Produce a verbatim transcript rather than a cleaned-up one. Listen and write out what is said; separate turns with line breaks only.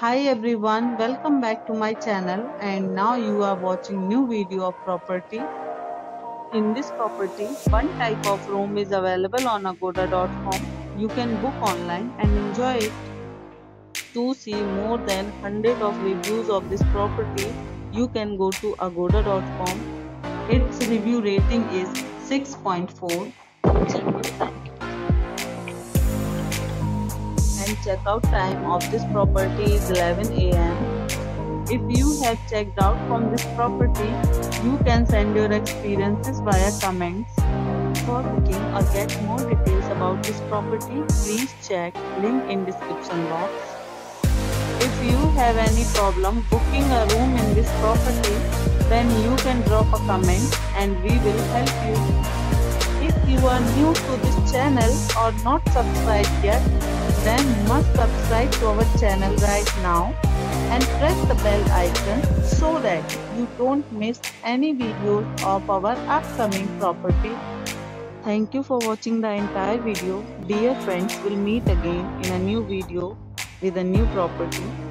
Hi everyone, welcome back to my channel and now you are watching new video of property. In this property, one type of room is available on agoda dot com. You can book online and enjoy it. To see more than one hundred of reviews of this property, you can go to agoda dot com. Its review rating is six point four. And checkout time of this property is eleven A M If you have checked out from this property, you can send your experiences via comments. For booking or get more details about this property, please check link in description box. If you have any problem booking a room in this property, then you can drop a comment and we will help you. If you are new to this channel or not subscribed yet, then must subscribe to our channel right now and press the bell icon so that you don't miss any videos of our upcoming property. Thank you for watching the entire video. Dear friends, we'll meet again in a new video with a new property.